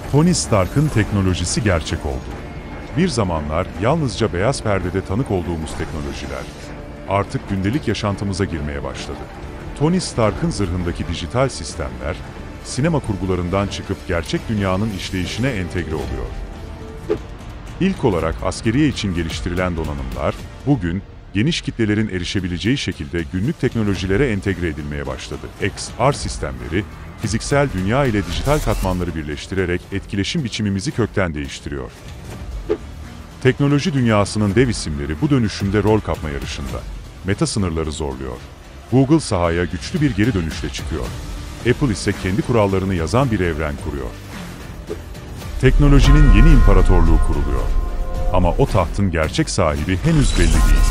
Tony Stark'ın teknolojisi gerçek oldu. Bir zamanlar yalnızca beyaz perdede tanık olduğumuz teknolojiler artık gündelik yaşantımıza girmeye başladı. Tony Stark'ın zırhındaki dijital sistemler, sinema kurgularından çıkıp gerçek dünyanın işleyişine entegre oluyor. İlk olarak askeriye için geliştirilen donanımlar, bugün geniş kitlelerin erişebileceği şekilde günlük teknolojilere entegre edilmeye başladı. XR sistemleri, fiziksel dünya ile dijital katmanları birleştirerek etkileşim biçimimizi kökten değiştiriyor. Teknoloji dünyasının dev isimleri bu dönüşümde rol kapma yarışında. Meta sınırları zorluyor. Google sahaya güçlü bir geri dönüşle çıkıyor. Apple ise kendi kurallarını yazan bir evren kuruyor. Teknolojinin yeni imparatorluğu kuruluyor. Ama o tahtın gerçek sahibi henüz belli değil.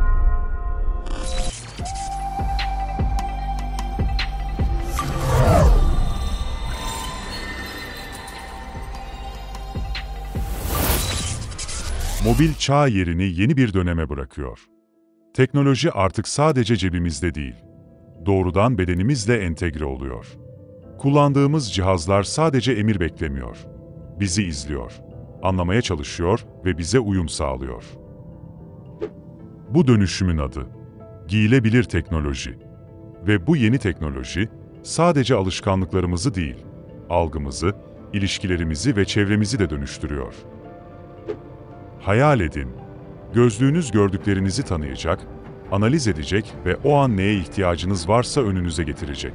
Mobil çağ yerini yeni bir döneme bırakıyor. Teknoloji artık sadece cebimizde değil, doğrudan bedenimizle entegre oluyor. Kullandığımız cihazlar sadece emir beklemiyor. Bizi izliyor, anlamaya çalışıyor ve bize uyum sağlıyor. Bu dönüşümün adı, giyilebilir teknoloji. Ve bu yeni teknoloji, sadece alışkanlıklarımızı değil, algımızı, ilişkilerimizi ve çevremizi de dönüştürüyor. Hayal edin, gözlüğünüz gördüklerinizi tanıyacak, analiz edecek ve o an neye ihtiyacınız varsa önünüze getirecek.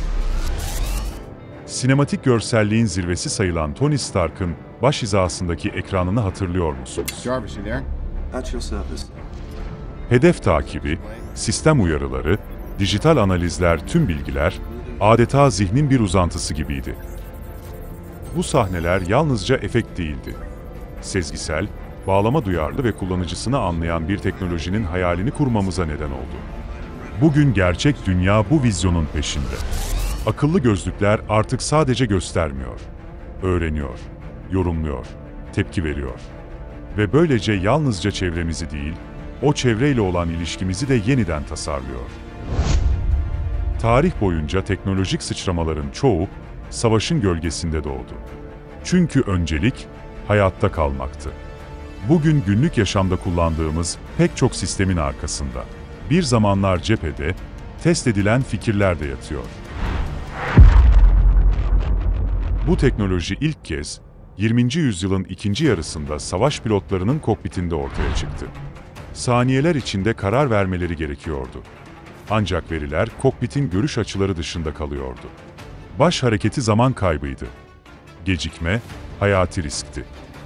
Sinematik görselliğin zirvesi sayılan Tony Stark'ın baş hizasındaki ekranını hatırlıyor musunuz? Jarvis, you there? At your service. Hedef takibi, sistem uyarıları, dijital analizler, tüm bilgiler adeta zihnin bir uzantısı gibiydi. Bu sahneler yalnızca efekt değildi. Sezgisel, bağlama duyarlı ve kullanıcısını anlayan bir teknolojinin hayalini kurmamıza neden oldu. Bugün gerçek dünya bu vizyonun peşinde. Akıllı gözlükler artık sadece göstermiyor, öğreniyor, yorumluyor, tepki veriyor. Ve böylece yalnızca çevremizi değil, o çevreyle olan ilişkimizi de yeniden tasarlıyor. Tarih boyunca teknolojik sıçramaların çoğu, savaşın gölgesinde doğdu. Çünkü öncelik, hayatta kalmaktı. Bugün günlük yaşamda kullandığımız pek çok sistemin arkasında, bir zamanlar cephede, test edilen fikirler de yatıyor. Bu teknoloji ilk kez, 20. yüzyılın ikinci yarısında savaş pilotlarının kokpitinde ortaya çıktı. Saniyeler içinde karar vermeleri gerekiyordu. Ancak veriler kokpitin görüş açıları dışında kalıyordu. Baş hareketi zaman kaybıydı. Gecikme, hayati riskti.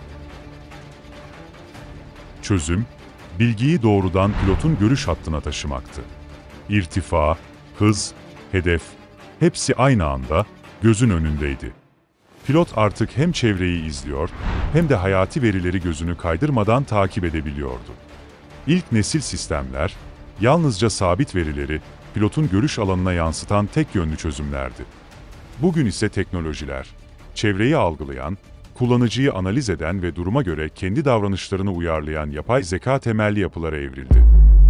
Çözüm, bilgiyi doğrudan pilotun görüş hattına taşımaktı. İrtifa, hız, hedef, hepsi aynı anda gözün önündeydi. Pilot artık hem çevreyi izliyor, hem de hayati verileri gözünü kaydırmadan takip edebiliyordu. İlk nesil sistemler, yalnızca sabit verileri pilotun görüş alanına yansıtan tek yönlü çözümlerdi. Bugün ise teknolojiler, çevreyi algılayan, kullanıcıyı analiz eden ve duruma göre kendi davranışlarını uyarlayan yapay zeka temelli yapılara evrildi.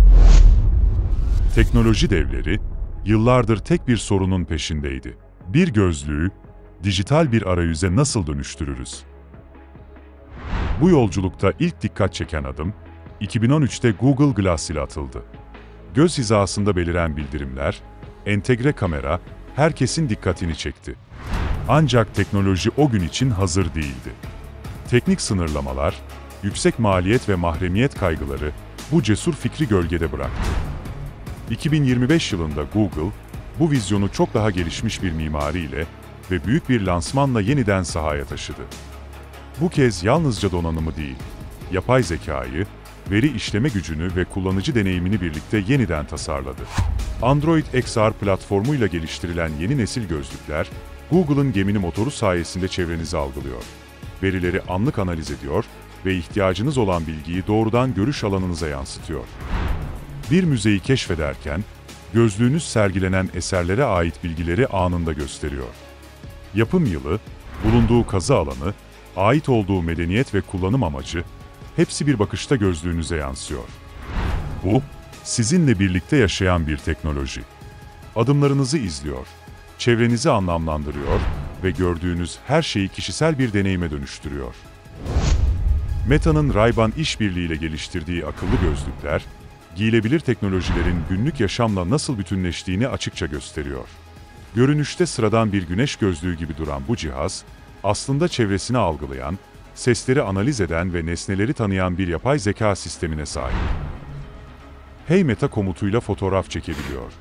Teknoloji devleri, yıllardır tek bir sorunun peşindeydi. Bir gözlüğü, dijital bir arayüze nasıl dönüştürürüz? Bu yolculukta ilk dikkat çeken adım, 2013'te Google Glass ile atıldı. Göz hizasında beliren bildirimler, entegre kamera, herkesin dikkatini çekti. Ancak teknoloji o gün için hazır değildi. Teknik sınırlamalar, yüksek maliyet ve mahremiyet kaygıları bu cesur fikri gölgede bıraktı. 2025 yılında Google, bu vizyonu çok daha gelişmiş bir mimariyle ve büyük bir lansmanla yeniden sahaya taşıdı. Bu kez yalnızca donanımı değil, yapay zekayı, veri işleme gücünü ve kullanıcı deneyimini birlikte yeniden tasarladı. Android XR platformuyla geliştirilen yeni nesil gözlükler, Google'ın Gemini motoru sayesinde çevrenizi algılıyor. Verileri anlık analiz ediyor ve ihtiyacınız olan bilgiyi doğrudan görüş alanınıza yansıtıyor. Bir müzeyi keşfederken, gözlüğünüz sergilenen eserlere ait bilgileri anında gösteriyor. Yapım yılı, bulunduğu kazı alanı, ait olduğu medeniyet ve kullanım amacı, hepsi bir bakışta gözlüğünüze yansıyor. Bu, sizinle birlikte yaşayan bir teknoloji. Adımlarınızı izliyor, çevrenizi anlamlandırıyor ve gördüğünüz her şeyi kişisel bir deneyime dönüştürüyor. Meta'nın Ray-Ban işbirliğiyle geliştirdiği akıllı gözlükler, giyilebilir teknolojilerin günlük yaşamla nasıl bütünleştiğini açıkça gösteriyor. Görünüşte sıradan bir güneş gözlüğü gibi duran bu cihaz, aslında çevresini algılayan, sesleri analiz eden ve nesneleri tanıyan bir yapay zeka sistemine sahip. Hey Meta komutuyla fotoğraf çekebiliyor.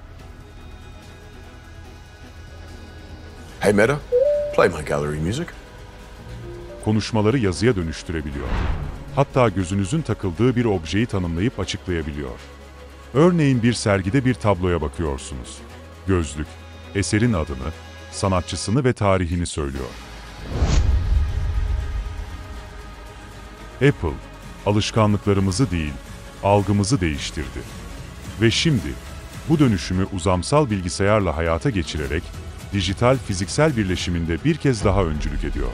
Hey Meta, play my gallery music. Konuşmaları yazıya dönüştürebiliyor. Hatta gözünüzün takıldığı bir objeyi tanımlayıp açıklayabiliyor. Örneğin bir sergide bir tabloya bakıyorsunuz. Gözlük, eserin adını, sanatçısını ve tarihini söylüyor. Apple, alışkanlıklarımızı değil, algımızı değiştirdi. Ve şimdi, bu dönüşümü uzamsal bilgisayarla hayata geçirerek, dijital-fiziksel birleşiminde bir kez daha öncülük ediyor.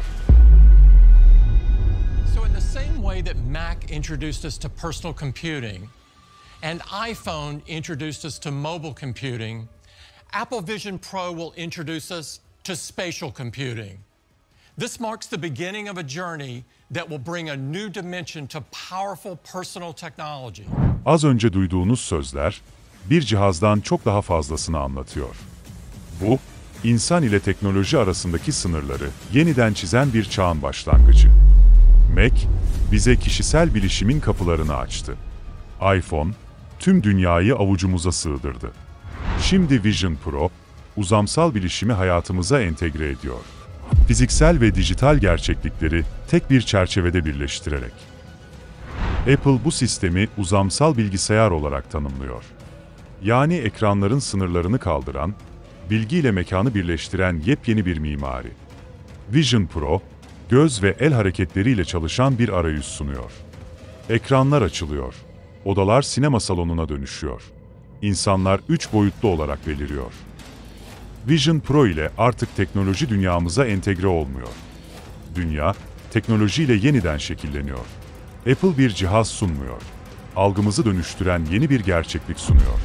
So in the same way that Mac introduced us to personal computing and iPhone introduced us to mobile computing, Apple Vision Pro will introduce us to spatial computing. This marks the beginning of a journey that will bring a new dimension to powerful personal technology. Az önce duyduğunuz sözler, bir cihazdan çok daha fazlasını anlatıyor. Bu, insan ile teknoloji arasındaki sınırları yeniden çizen bir çağın başlangıcı. Mac, bize kişisel bilişimin kapılarını açtı. iPhone, tüm dünyayı avucumuza sığdırdı. Şimdi Vision Pro, uzamsal bilişimi hayatımıza entegre ediyor. Fiziksel ve dijital gerçeklikleri tek bir çerçevede birleştirerek. Apple bu sistemi uzamsal bilgisayar olarak tanımlıyor. Yani ekranların sınırlarını kaldıran, bilgiyle mekanı birleştiren yepyeni bir mimari. Vision Pro, göz ve el hareketleriyle çalışan bir arayüz sunuyor. Ekranlar açılıyor, odalar sinema salonuna dönüşüyor. İnsanlar 3 boyutlu olarak beliriyor. Vision Pro ile artık teknoloji dünyamıza entegre olmuyor. Dünya, teknolojiyle yeniden şekilleniyor. Apple bir cihaz sunmuyor. Algımızı dönüştüren yeni bir gerçeklik sunuyor.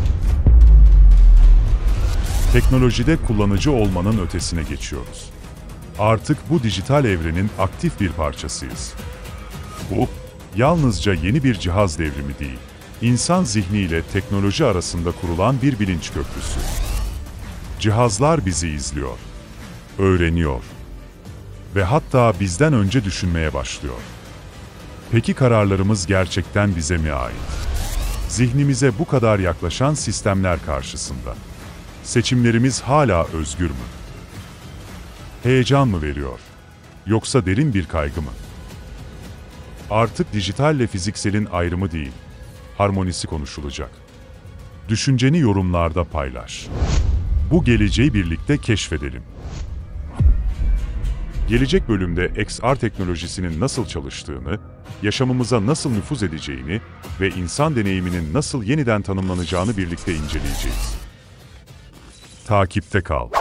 Teknolojide kullanıcı olmanın ötesine geçiyoruz. Artık bu dijital evrenin aktif bir parçasıyız. Bu, yalnızca yeni bir cihaz devrimi değil, insan zihniyle teknoloji arasında kurulan bir bilinç köprüsü. Cihazlar bizi izliyor, öğreniyor ve hatta bizden önce düşünmeye başlıyor. Peki kararlarımız gerçekten bize mi ait? Zihnimize bu kadar yaklaşan sistemler karşısında seçimlerimiz hala özgür mü? Heyecan mı veriyor? Yoksa derin bir kaygı mı? Artık dijitalle fizikselin ayrımı değil, harmonisi konuşulacak. Düşünceni yorumlarda paylaş. Bu geleceği birlikte keşfedelim. Gelecek bölümde XR teknolojisinin nasıl çalıştığını, yaşamımıza nasıl nüfuz edeceğini ve insan deneyiminin nasıl yeniden tanımlanacağını birlikte inceleyeceğiz. Takipte kal.